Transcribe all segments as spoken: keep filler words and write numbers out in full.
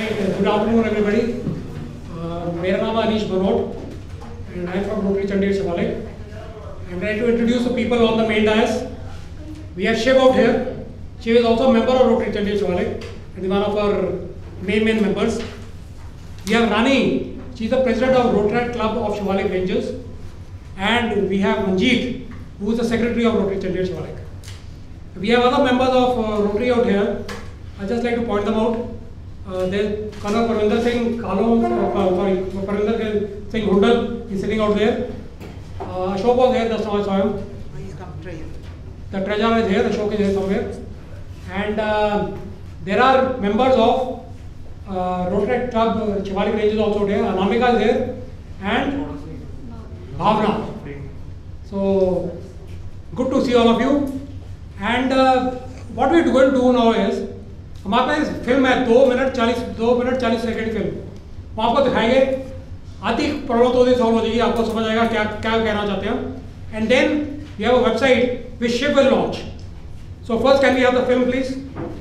Good afternoon, everybody. Uh, मेरा नाम है Anish Banot and I am from Rotary Chandigarh Shivalik. I am trying to introduce the people on the main dais. We have Shiv out here. Shiv is also a member of Rotary Chandigarh Shivalik and one of our main main members. We have Rani. She is the president of Rotary Club of Shivalik Rangers, and we have Manjeet, who is the secretary of Rotary Chandigarh Shivalik. We have other members of uh, Rotary out here. I just like to point them out. Uh, there's Colonel Parvinder Singh Kalon, uh, sorry, Parvinder Singh Hundal, he's sitting out there. Uh, Ashok was there, just now I saw him. He's come treasurer. The treasurer is here, Ashok is here somewhere. And uh, there are members of uh, Rotary Club uh, Shivalik Rangers also there. Anamika is there and Bhavna. So, good to see all of you. And uh, what we're going to do now is, हमारे पास film है दो minute चालीस दो minute चालीस second की film, वो आपको दिखाएंगे, आधी प्रॉब्लम तो सॉल्व हो जाएगी, आपको समझ आएगा क्या क्या कहना चाहते हैं. And then we have a website which Shiv will launch. So first can we have the film please.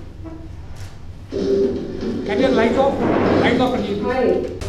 Can you light off light off please.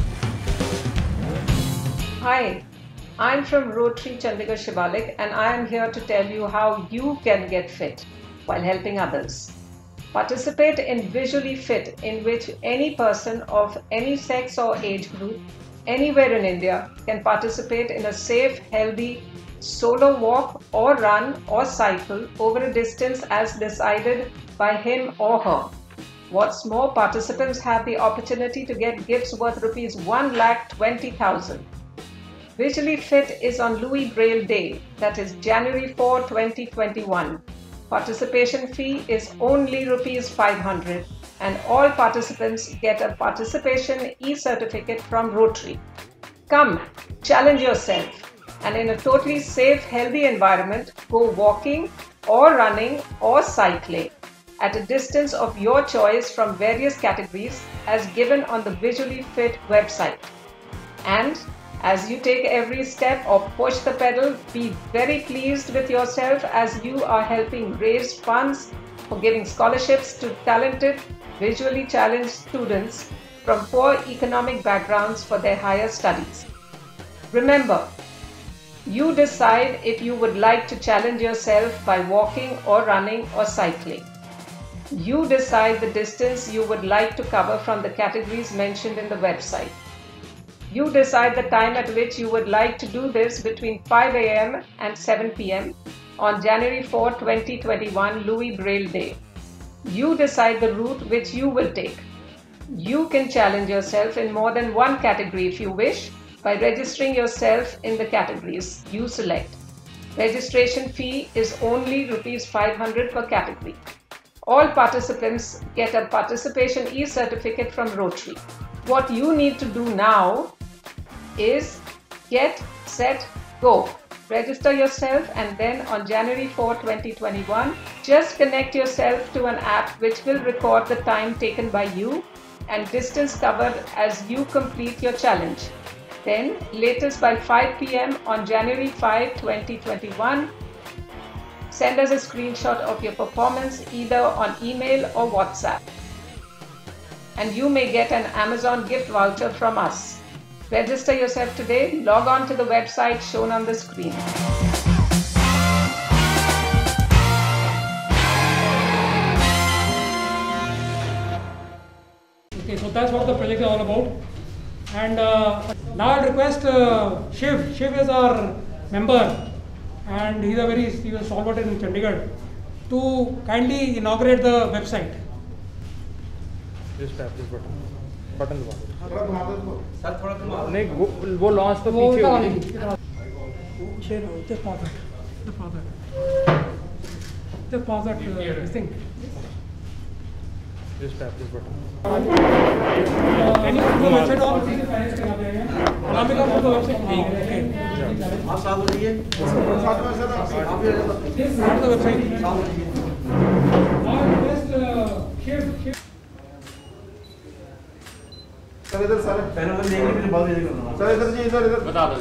Hi, I'm from Rotary Chandigarh Shivalik and I am here to tell you how you can get fit while helping others. Participate in Visually Fit, in which any person of any sex or age group anywhere in India can participate in a safe, healthy solo walk or run or cycle over a distance as decided by him or her. What's more, participants have the opportunity to get gifts worth rupees one lakh twenty thousand. Visually Fit is on Louis Braille Day, that is January fourth, twenty twenty-one. Participation fee is only rupees five hundred and all participants get a participation e-certificate from Rotary. Come, challenge yourself and in a totally safe, healthy environment, go walking or running or cycling at a distance of your choice from various categories as given on the Visually Fit website. And as you take every step or push the pedal, be very pleased with yourself as you are helping raise funds for giving scholarships to talented, visually challenged students from poor economic backgrounds for their higher studies. Remember, you decide if you would like to challenge yourself by walking or running or cycling. You decide the distance you would like to cover from the categories mentioned in the website. You decide the time at which you would like to do this between five A M and seven P M on January fourth, twenty twenty-one, Louis Braille Day. You decide the route which you will take. You can challenge yourself in more than one category if you wish by registering yourself in the categories you select. Registration fee is only rupees five hundred per category. All participants get a participation e-certificate from Rotary. What you need to do now is get, set, go. Register yourself and then on January fourth, twenty twenty-one, just connect yourself to an app which will record the time taken by you and distance covered as you complete your challenge. Then, latest by five P M on January fifth, twenty twenty-one, send us a screenshot of your performance either on email or WhatsApp. And you may get an Amazon gift voucher from us. Register yourself today. Log on to the website shown on the screen. Okay, so that's what the project is all about. And uh, now I'll request uh, Shiv. Shiv is our member and he's a very he's a stalwart in Chandigarh to kindly inaugurate the website. Just tap this button. Button दबाओ sir, थोड़ा घुमाओ. नहीं, वो वो launch तो पीछे होगी. Just pause it. Just pause it. Just pause that uh, thing. Just tap this button. Uh, any of the website on? Anamika for the website. Okay. आप साथ हो रही है. आप This is not the website. Now request uh, Shiv. Shiv. Sir इधर sir पहले वो देखने के लिए बाद ये करना. सर इधर जी इधर इधर बता दो.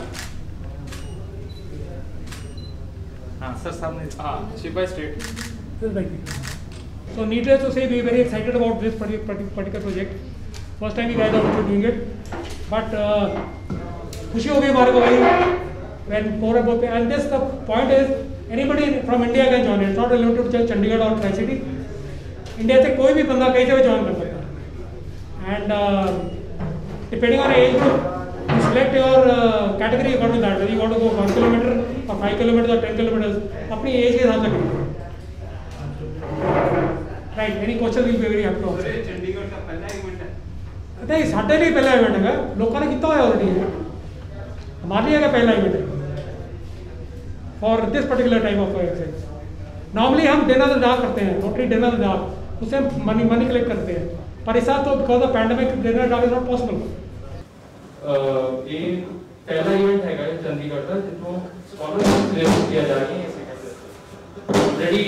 हाँ सर सामने. हाँ Shiv by state. This is like So needless to say, we are very excited about this particular project. First time ही guys are doing it, but खुशी हो गई हमारे को भाई when more about and this the point is anybody from India can join it, it's not limited to Chandigarh or Tri-City. India से कोई भी बंदा कहीं से भी join कर सकता है, and uh, depending on age group you select your uh, category according to that, whether you want to go one kilometer or five kilometers or ten kilometers अपनी age के हिसाब से करें. Right, any question will be very happy to answer. Chandigarh का पहला event है नहीं साढ़े लिए पहला इवेंट है, लोगों ने कितना है ऑलरेडी, हमारे लिए पहला इवेंट है for this particular type of exercise. Normally हम डिनर द डार्क करते हैं, रोटरी डिनर द डार्क, उससे हम मनी मनी कलेक्ट करते हैं, पर इस साल तो because of pandemic dinner dark is not possible. ये पहला इवेंट है चंडीगढ़ का जिसको स्कॉलरशिप दिया जा रही है. ऑलरेडी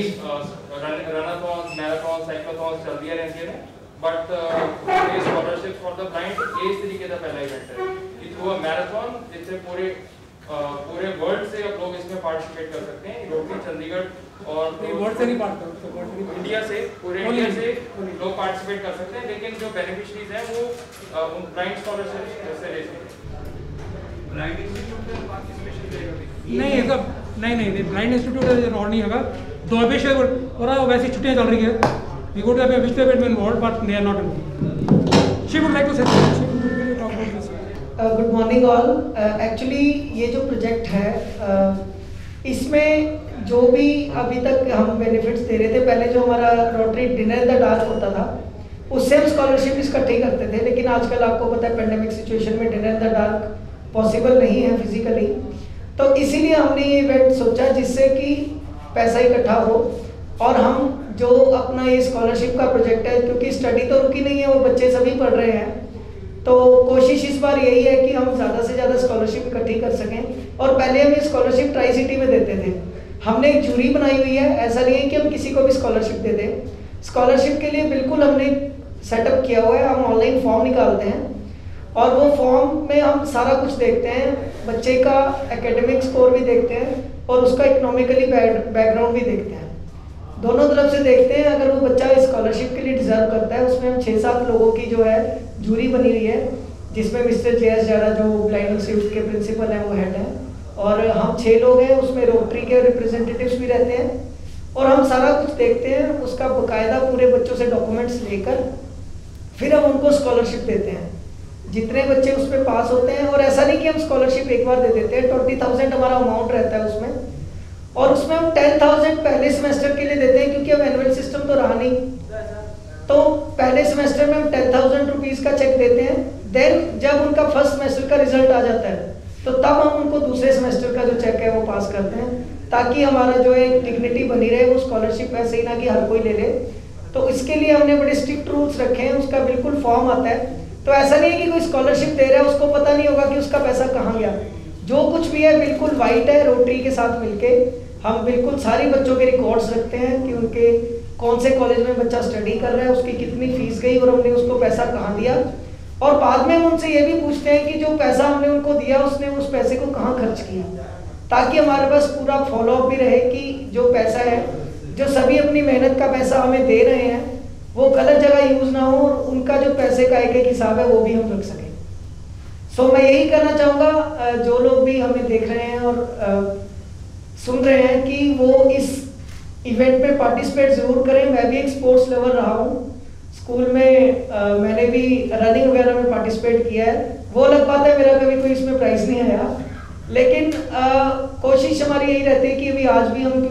रनाथॉन मैराथन साइक्लोथॉन चल दिया रहती है, बट ये स्कॉलरशिप फॉर द ब्लाइंड इस तरीके का पहला इवेंट है कि थ्रू अ मैराथन जिससे पूरे पूरे वर्ल्ड से अब लोग इसमें पार्टिसिपेट कर सकते हैं. रोटरी चंडीगढ़ और वर्ल्ड से नहीं बात करते, इंडिया से पूरे इंडिया से लोग पार्टिसिपेट कर सकते हैं, लेकिन जो बेनिफिशरीज हैं वो उन ब्लाइंड स्कॉलरशिप से ले सकते हैं. ब्लाइंड इंस्टीट्यूट में पार्टिसिपेशन देगा नहीं ये सब नहीं नहीं ब्लाइंड इंस्टीट्यूट और नहीं होगा. तो अभिषेक और वैसी छुट्टियां चल रही है, we go to the which they have been involved but they are not involved. She would like to say something. She would really talk about this. Good morning all. Actually ये जो प्रोजेक्ट है uh, इसमें जो भी अभी तक हम benefits दे रहे थे, पहले जो हमारा रोटरी डिनर द डार्क होता था उससे हम स्कॉलरशिप इकट्ठी करते थे, लेकिन आजकल आपको पता है पेंडेमिक सिचुएशन में डिनर द डार्क पॉसिबल नहीं है फिजिकली, तो इसीलिए हमने ये इवेंट सोचा जिससे कि पैसा इकट्ठा हो और हम जो अपना ये स्कॉलरशिप का प्रोजेक्ट है, क्योंकि स्टडी तो रुकी नहीं है, वो बच्चे सभी पढ़ रहे हैं, तो कोशिश इस बार यही है कि हम ज़्यादा से ज़्यादा स्कॉलरशिप इकट्ठी कर सकें. और पहले हम ये स्कॉलरशिप ट्राई सिटी में देते थे, हमने एक जूरी बनाई हुई है, ऐसा नहीं है कि हम किसी को भी स्कॉलरशिप दे दें. स्कॉलरशिप के लिए बिल्कुल हमने सेटअप किया हुआ है, हम ऑनलाइन फॉर्म निकालते हैं और वो फॉर्म में हम सारा कुछ देखते हैं, बच्चे का एकेडमिक स्कोर भी देखते हैं और उसका इकोनॉमिकली बैकग्राउंड भी देखते हैं, दोनों तरफ से देखते हैं. अगर वो बच्चा स्कॉलरशिप के लिए डिजर्व करता है, उसमें हम छः सात लोगों की जो है जूरी बनी हुई है, जिसमें मिस्टर जे एस जारा जो ब्लाइंड इंस्टीट्यूट के प्रिंसिपल हैं वो हेड हैं, और हम छः लोग हैं, उसमें रोटरी के रिप्रेजेंटेटिव्स भी रहते हैं, और हम सारा कुछ देखते हैं, उसका बाकायदा पूरे बच्चों से डॉक्यूमेंट्स लेकर फिर हम उनको स्कॉलरशिप देते हैं. जितने बच्चे उस पर पास होते हैं, और ऐसा नहीं कि हम स्कॉलरशिप एक बार दे देते हैं, ट्वेंटी थाउजेंड हमारा अमाउंट रहता है उसमें, और उसमें हम टेन थाउजेंड पहले सेमेस्टर के लिए देते हैं, क्योंकि अब एनुअल सिस्टम तो रहा नहीं, तो पहले सेमेस्टर में हम टेन थाउजेंड रुपीज़ का चेक देते हैं. देन जब उनका फर्स्ट सेमेस्टर का रिजल्ट आ जाता है तो तब हम उनको दूसरे सेमेस्टर का जो चेक है वो पास करते हैं, ताकि हमारा जो है डिग्निटी बनी रहे. वो स्कॉलरशिप ऐसे ही ना कि हर कोई ले ले, तो इसके लिए हमने बड़े स्ट्रिक्ट रूल्स रखे हैं. उसका बिल्कुल फॉर्म आता है, तो ऐसा नहीं है कि कोई स्कॉलरशिप दे रहा है उसको पता नहीं होगा कि उसका पैसा कहाँ गया. जो कुछ भी है बिल्कुल वाइट है. रोटरी के साथ मिलके हम बिल्कुल सारी बच्चों के रिकॉर्ड्स रखते हैं कि उनके कौन से कॉलेज में बच्चा स्टडी कर रहा है, उसकी कितनी फीस गई और हमने उसको पैसा कहाँ दिया, और बाद में हम उनसे ये भी पूछते हैं कि जो पैसा हमने उनको दिया उसने उस पैसे को कहाँ खर्च किया, ताकि हमारे पास पूरा फॉलोअप भी रहे कि जो पैसा है, जो सभी अपनी मेहनत का पैसा हमें दे रहे हैं, वो गलत जगह यूज़ ना हो, और उनका जो पैसे का एक एक हिसाब है वो भी हम रख सकें. सो मैं यही कहना चाहूँगा जो लोग भी हमें देख रहे हैं और सुन रहे हैं कि वो इस इवेंट में पार्टिसिपेट ज़रूर करें. मैं भी एक स्पोर्ट्स लेवल रहा हूँ, स्कूल में आ, मैंने भी रनिंग वगैरह में पार्टिसिपेट किया है. वो अलग बात है मेरा कभी कोई इसमें प्राइज़ नहीं आया, लेकिन आ, कोशिश हमारी यही रहती है कि अभी आज भी हम,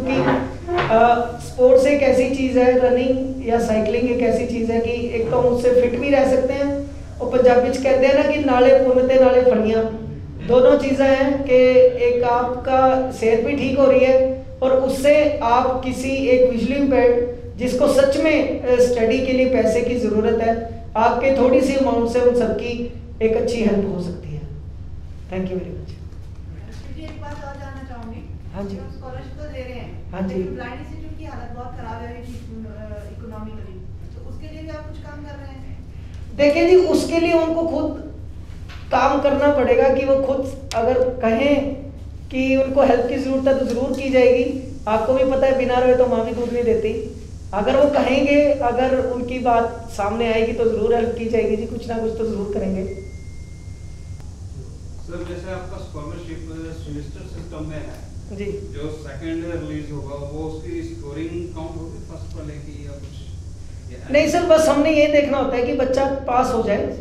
क्योंकि स्पोर्ट्स एक ऐसी चीज़ है, रनिंग या साइकिलिंग एक ऐसी चीज़ है कि एक तो हम उससे फिट भी रह सकते हैं, और पंजाबी च कहते हैं ना कि नाले पुनते नाले फड़ियाँ, दोनों चीज़ें हैं कि एक आपका सेहत भी ठीक हो रही है और उससे आप किसी एक विजुअली इम्पेयर्ड जिसको सच में स्टडी के लिए पैसे की ज़रूरत है, आपके थोड़ी सी अमाउंट से उन सबकी एक अच्छी हेल्प हो सकती है. Thank you very much. एक बात और जानना चाहूँगी. हाँ जी. स्कॉलरशिप तो दे रहे हैं. हाँ जी. ब्लाइंड इंस्टीट्यूट की हालत बहुत खराब है इकोनॉमिकली, तो उसके लिए भी आप कुछ काम कर रहे हैं? देखिए जी, उसके लिए उनको खुद काम करना पड़ेगा कि वो खुद अगर कहें कि उनको हेल्प की ज़रूरत है तो ज़रूर की जाएगी. आपको भी पता है बिना रोए तो माँ भी दूध नहीं देती, अगर वो कहेंगे, अगर उनकी बात सामने आएगी तो ज़रूर हेल्प की जाएगी जी, कुछ ना कुछ तो ज़रूर करेंगे। सर जैसे आपका स्कॉलरशिप सेमेस्टर सिस्टम में है जी, जो सेकंड रिलीज होगा वो उसकी स्कोरिंग काउंट होगी फर्स्ट वाले की या कुछ? नहीं सर, बस हमने ये देखना होता है कि बच्चा पास हो जाए,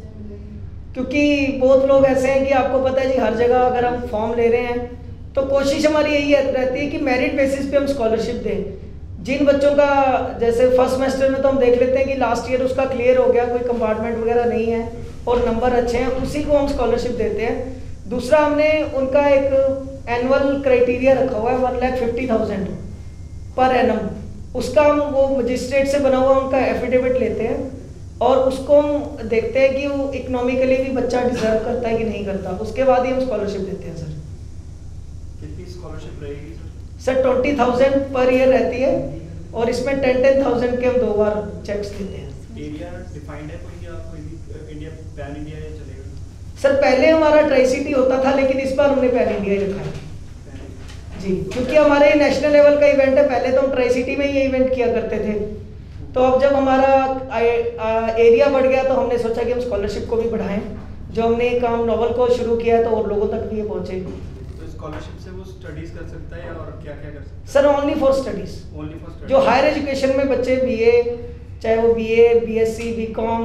क्योंकि बहुत लोग ऐसे हैं कि आपको पता है जी हर जगह अगर हम फॉर्म ले रहे हैं तो कोशिश हमारी यही रहती है कि मेरिट बेसिस पे हम स्कॉलरशिप दें। जिन बच्चों का जैसे फर्स्ट सेमेस्टर में तो हम देख लेते हैं कि लास्ट ईयर उसका क्लियर हो गया, कोई कंपार्टमेंट वगैरह नहीं है और नंबर अच्छे हैं, उसी को हम स्कॉलरशिप देते हैं। दूसरा, हमने उनका एक एनुअल क्राइटेरिया रखा हुआ है one lakh fifty thousand per annum, उसका हम वो मजिस्ट्रेट से बना हुआ उनका एफिडेविट लेते हैं और उसको हम देखते हैं कि वो इकोनॉमिकली भी बच्चा डिजर्व करता है कि नहीं करता, उसके बाद ही हम स्कॉलरशिप देते हैं। सर कितनी स्कॉलरशिप रहेगी sir? Sir twenty thousand per year रहती है और इसमें टेन टेन थाउजेंड के हम दो बार चेक्स देते हैं। एरिया डिफाइंड है कोई या कोई भी इंडिया पैन इंडिया या चलेगा? सर पहले हमारा ट्राई सिटी होता था, लेकिन इस बार हमने पैन इंडिया ही रखा है जी, क्योंकि हमारे नेशनल लेवल का इवेंट है। पहले तो हम ट्राई सिटी में ही ये इवेंट किया करते थे, तो अब जब हमारा एरिया बढ़ गया तो हमने सोचा कि हम स्कॉलरशिप को भी बढ़ाएं। जो हमने ये काम नोवेल को शुरू किया है तो और लोगों तक भी ये पहुंचे। तो स्कॉलरशिप से वो स्टडीज कर सकता है और क्या क्या कर सकता है? Sir only for studies, only for studies. जो हायर एजुकेशन में बच्चे बीए, चाहे वो BA, BSc, BCom,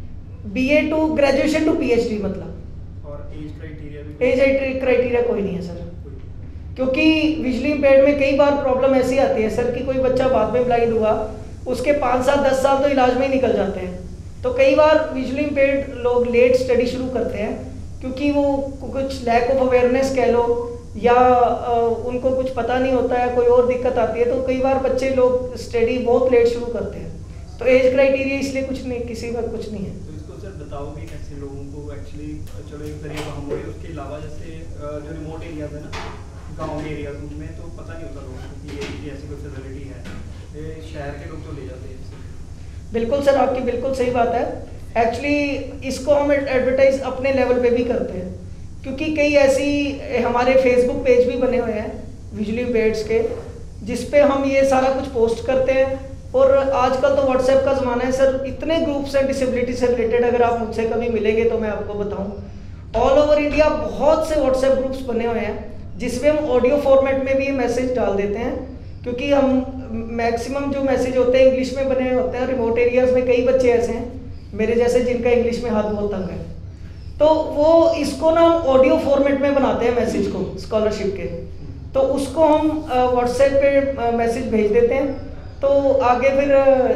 BA to graduation to PhD, मतलब। और एज क्राइटेरिया भी? एज क्राइटेरिया कोई नहीं है सर, क्योंकि विजुअली इम्पेयर्ड में कई बार प्रॉब्लम ऐसी आती है सर कि कोई बच्चा बाद में ब्लाइंड हुआ, उसके पाँच साल दस साल तो इलाज में ही निकल जाते हैं। तो कई बार विजुअली इम्पेयर्ड लोग लेट स्टडी शुरू करते हैं क्योंकि वो कुछ लैक ऑफ अवेयरनेस कह लो या आ, उनको कुछ पता नहीं होता है, कोई और दिक्कत आती है, तो कई बार बच्चे लोग स्टडी बहुत लेट शुरू करते हैं। तो एज क्राइटेरिया इसलिए कुछ नहीं, किसी का कुछ नहीं है। तो इसको सर बताओगे कैसे लोगों को एक्चुअली, चलो एक तरीका हम लोग उसके अलावा जैसे जो रिमोट एरियाज है ना, गाँव एरियाज में तो पता नहीं होता लोगों को कि ये ऐसी कोई फैसिलिटी है, ये शहर के लोग तो ले जाते हैं। बिल्कुल सर, आपकी बिल्कुल सही बात है। एक्चुअली इसको हम एडवर्टाइज अपने लेवल पे भी करते हैं, क्योंकि कई ऐसी हमारे फेसबुक पेज भी बने हुए हैं विजुअली इम्पेयर्ड्स के, जिस पे हम ये सारा कुछ पोस्ट करते हैं। और आजकल तो व्हाट्सएप का ज़माना है सर, इतने ग्रुप्स हैं डिसेबिलिटी से रिलेटेड, अगर आप मुझसे कभी मिलेंगे तो मैं आपको बताऊं। ऑल ओवर इंडिया बहुत से व्हाट्सएप ग्रुप्स बने हुए हैं जिसमें हम ऑडियो फॉर्मेट में भी ये मैसेज डाल देते हैं, क्योंकि हम मैक्सिमम जो मैसेज होते हैं इंग्लिश में बने होते हैं। रिमोट एरियाज़ में कई बच्चे ऐसे हैं मेरे जैसे जिनका इंग्लिश में हाथ बहुत तंग है, तो वो इसको ना ऑडियो फॉर्मेट में बनाते हैं मैसेज को स्कॉलरशिप के, तो उसको हम व्हाट्सएप पे मैसेज भेज देते हैं। तो आगे फिर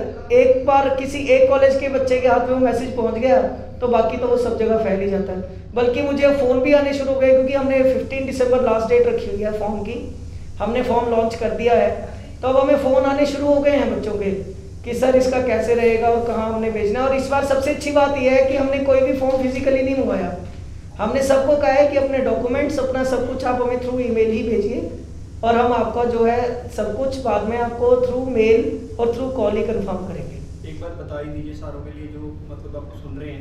एक बार किसी एक कॉलेज के बच्चे के हाथ में वो मैसेज पहुंच गया तो बाकी तो वो सब जगह फैल ही जाता है। बल्कि मुझे फ़ोन भी आने शुरू हो गए, क्योंकि हमने पंद्रह दिसंबर लास्ट डेट रखी हुई है फॉर्म की, हमने फॉर्म लॉन्च कर दिया है। तो अब हमें फ़ोन आने शुरू हो गए हैं बच्चों के कि सर इसका कैसे रहेगा और कहाँ हमने भेजना है। और इस बार सबसे अच्छी बात यह है कि हमने कोई भी फॉर्म फिजिकली नहीं मंगवाया, हमने सबको कहा है कि अपने डॉक्यूमेंट्स अपना सब कुछ आप हमें थ्रू ईमेल ही भेजिए और हम आपका जो है सब कुछ बाद में आपको थ्रू मेल और थ्रू कॉल ही कंफर्म करेंगे। एक बार बता ही दीजिए सारों के लिए जो मतलब आपको सुन रहे हैं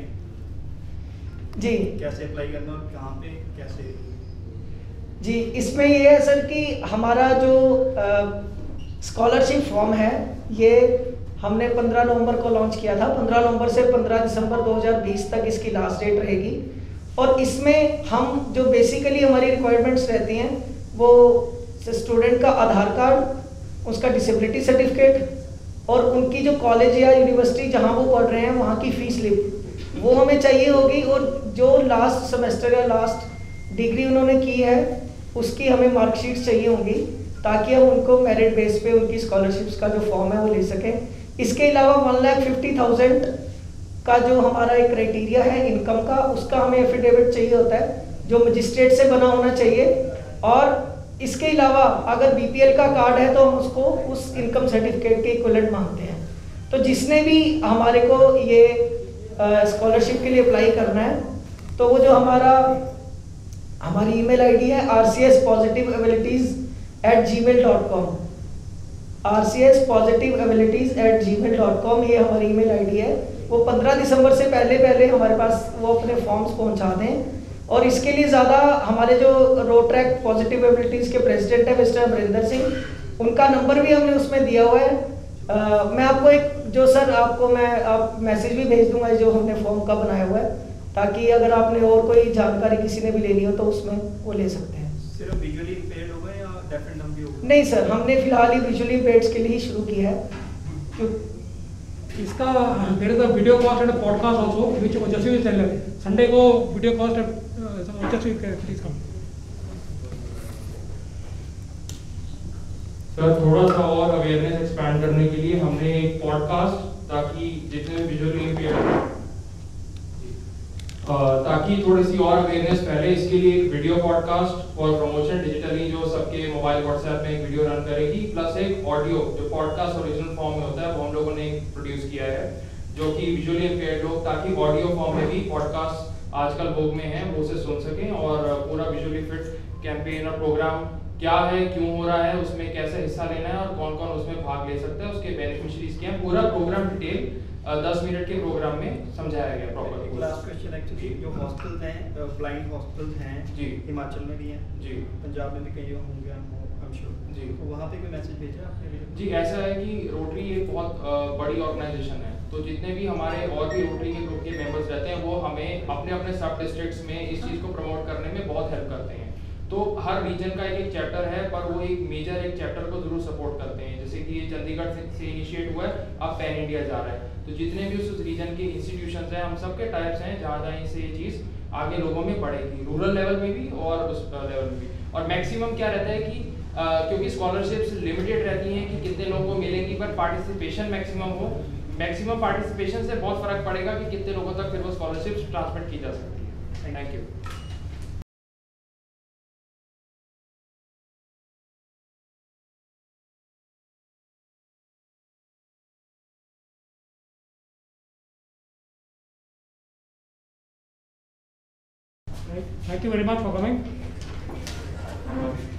जी, कैसे अप्लाई करना और कहाँ पे कैसे? जी, इसमें ये है सर कि हमारा जो स्कॉलरशिप फॉर्म है ये हमने पंद्रह नवंबर को लॉन्च किया था। पंद्रह नवंबर से पंद्रह दिसंबर दो हज़ार बीस तक इसकी लास्ट डेट रहेगी। और इसमें हम जो बेसिकली हमारी रिक्वायरमेंट्स रहती हैं वो स्टूडेंट का आधार कार्ड, उसका डिसेबिलिटी सर्टिफिकेट और उनकी जो कॉलेज या यूनिवर्सिटी जहाँ वो पढ़ रहे हैं वहाँ की फ़ी स्लिप वो हमें चाहिए होगी। और जो लास्ट सेमेस्टर या लास्ट डिग्री उन्होंने की है उसकी हमें मार्कशीट चाहिए होंगी, ताकि हम उनको मेरिट बेस पे उनकी स्कॉलरशिप्स का जो फॉर्म है वो ले सकें। इसके अलावा वन लाख फिफ्टी थाउजेंड का जो हमारा एक क्राइटेरिया है इनकम का, उसका हमें एफिडेविट चाहिए होता है जो मजिस्ट्रेट से बना होना चाहिए। और इसके अलावा अगर बीपीएल का कार्ड है तो हम उसको उस इनकम सर्टिफिकेट के इक्विवेलेंट मानते हैं। तो जिसने भी हमारे को ये स्कॉलरशिप के लिए अप्लाई करना है तो वो जो हमारा हमारी ईमेल आईडी है R C S positive abilities at G mail dot com, R C S positive abilities at G mail dot com, ये हमारी ईमेल आईडी है। वो पंद्रह दिसंबर से पहले पहले हमारे पास वो अपने फॉर्म्स पहुंचा दें। और इसके लिए ज़्यादा हमारे जो रोट्रैक पॉजिटिव एबिलिटीज़ के प्रेसिडेंट है मिस्टर अमरिंदर सिंह, उनका नंबर भी हमने उसमें दिया हुआ है। uh, मैं आपको एक जो सर आपको मैं आप मैसेज भी भेज दूंगा जो हमने फॉर्म का बनाया हुआ है, ताकि अगर आपने और कोई जानकारी किसी ने भी लेनी हो तो उसमें वो ले सकते हैं। सिर्फ विजुअली इम्पेयर्ड होगा या डेफ एंड डम्ब भी होगा? नहीं सर, हमने फिलहाल ही विजुअली इम्पेयर्ड्स के लिए ही शुरू किया है। क्यों इसका there is a video cast and podcast also which Ojasvi will tell Sunday को video cast Ojasvi please come. Sir थोड़ा सा और अवेयरनेस एक्सपैंड करने के लिए हमने एक पॉडकास्ट, ताकि जितने विजुअली इम्पेयर्ड ताकि थोड़ी सी और अवेयरनेस फैले, इसके लिए एक video podcast for promotion digitally जो सबके मोबाइल व्हाट्सएप में एक वीडियो रन करेगी, प्लस एक ऑडियो जो पॉडकास्ट ओरिजिनल फॉर्म में होता है वो हम लोगों ने प्रोड्यूस किया है जो कि विजुअली इम्पेयर्ड लोग ताकि ऑडियो फॉर्म में भी पॉडकास्ट आजकल भोग में है वो उसे सुन सकें, और पूरा विजुअली फिट कैंपेन और प्रोग्राम क्या है, क्यों हो रहा है, उसमें कैसे हिस्सा लेना है और कौन कौन उसमें भाग ले सकता है, उसके बेनिफिशियरीज क्या है, पूरा प्रोग्राम डिटेल दस मिनट के प्रोग्राम में समझाया गया प्रॉपर्ली। लास्ट क्वेश्चन एक्चुअली जो हॉस्टल्स हैं, ब्लाइंड हॉस्टल्स हैं जी, हिमाचल में भी हैं जी, पंजाब में भी कई होंगे आई एम श्योर जी, तो वहाँ पे कोई मैसेज भेजा आपने? जी ऐसा है कि रोटरी एक बहुत बड़ी ऑर्गेनाइजेशन है, तो जितने भी हमारे और भी रोटरी के ग्रुप के मेंबर्स रहते हैं वो हमें अपने अपने सब डिस्ट्रिक्ट्स में इस चीज़ को प्रमोट करने में बहुत हेल्प करते हैं। तो हर रीजन का एक एक चैप्टर है, पर वो एक मेजर एक चैप्टर को जरूर सपोर्ट करते हैं। जैसे कि ये चंडीगढ़ से, से इनिशिएट हुआ है, अब पैन इंडिया जा रहा है, तो जितने भी उस रीजन के इंस्टीट्यूशंस हैं हम सबके टाइप्स हैं जहाँ जहाँ से ये चीज़ आगे लोगों में बढ़ेगी, रूरल लेवल में भी और उस लेवल में भी। और मैक्सिमम क्या रहता है कि आ, क्योंकि स्कॉलरशिप्स लिमिटेड रहती हैं कि कितने लोगों को मिलेंगी, पर पार्टिसिपेशन मैक्सिमम हो, मैक्सिमम पार्टिसिपेशन से बहुत फर्क पड़ेगा कि कितने लोगों तक फिर वो स्कॉलरशिप्स ट्रांसमिट की जा सकती है। Thank you. Thank you very much for coming.